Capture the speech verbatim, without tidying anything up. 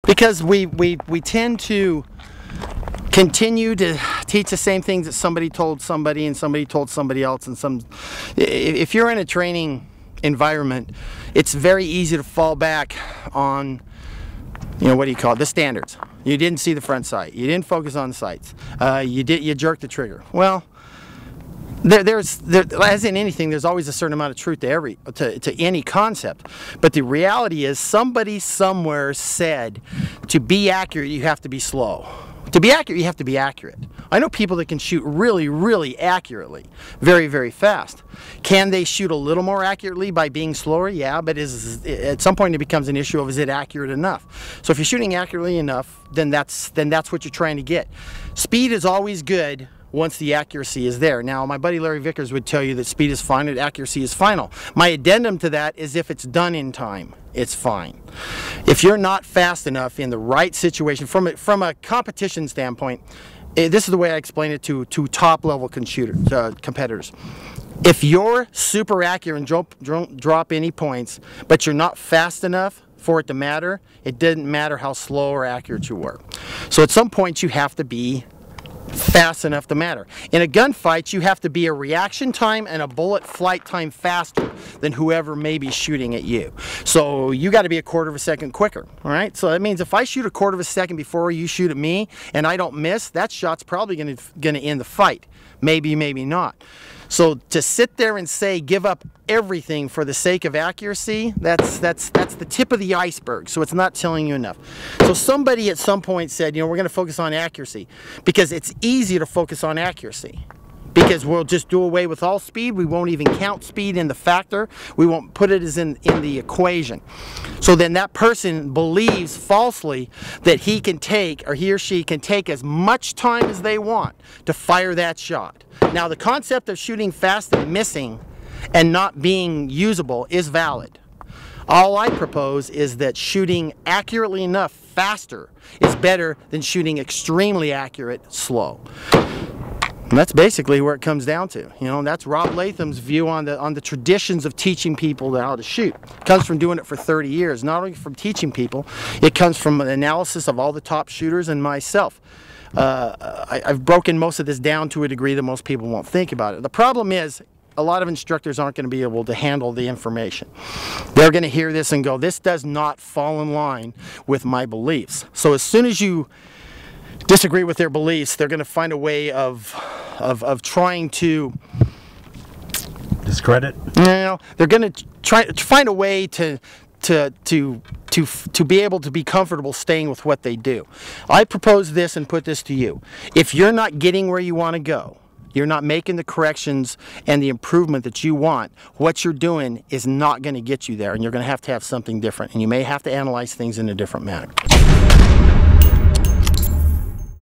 Because we, we, we tend to continue to teach the same things that somebody told somebody and somebody told somebody else. And some, if you're in a training environment, it's very easy to fall back on, you know, what do you call it, the standards. You didn't see the front sight. You didn't focus on the sights. Uh, you did. You jerked the trigger. Well, there, there's, there, as in anything, there's always a certain amount of truth to every, to, to any concept. But the reality is, somebody somewhere said, to be accurate, you have to be slow. To be accurate, you have to be accurate. I know people that can shoot really, really accurately, very, very fast. Can they shoot a little more accurately by being slower? Yeah, but is, at some point it becomes an issue of, is it accurate enough? So if you're shooting accurately enough, then that's, then that's what you're trying to get. Speed is always good once the accuracy is there. Now, my buddy Larry Vickers would tell you that speed is fine and accuracy is final. My addendum to that is, if it's done in time, it's fine. If you're not fast enough in the right situation, from a, from a competition standpoint, eh, this is the way I explain it to, to top level shooters, uh, competitors. If you're super accurate and drop, drop any points, but you're not fast enough for it to matter, it didn't matter how slow or accurate you were. So at some point you have to be fast enough to matter. In a gunfight, you have to be a reaction time and a bullet flight time faster than whoever may be shooting at you. So you got to be a quarter of a second quicker. All right. So that means if I shoot a quarter of a second before you shoot at me and I don't miss, that shot's probably going to going to end the fight. Maybe, maybe not. So to sit there and say give up everything for the sake of accuracy, that's that's that's the tip of the iceberg. So it's not telling you enough. So somebody at some point said, you know, we're going to focus on accuracy because it's easy to focus on accuracy. Because we'll just do away with all speed. We won't even count speed in the factor. We won't put it as in, in the equation. So then that person believes falsely that he can take, or he or she can take, as much time as they want to fire that shot. Now, the concept of shooting fast and missing and not being usable is valid. All I propose is that shooting accurately enough faster is better than shooting extremely accurate slow. And that's basically where it comes down to. You know, that's Rob Leatham's view on the on the traditions of teaching people how to shoot. It comes from doing it for thirty years. Not only from teaching people, it comes from an analysis of all the top shooters and myself. Uh, I, I've broken most of this down to a degree that most people won't think about it. The problem is, a lot of instructors aren't going to be able to handle the information. They're going to hear this and go, this does not fall in line with my beliefs. So as soon as you disagree with their beliefs, they're going to find a way of, of, of trying to discredit. You know, they're going to try to find a way to to to to to be able to be comfortable staying with what they do. I propose this and put this to you: if you're not getting where you want to go, you're not making the corrections and the improvement that you want, what you're doing is not going to get you there, and you're going to have to have something different, and you may have to analyze things in a different manner.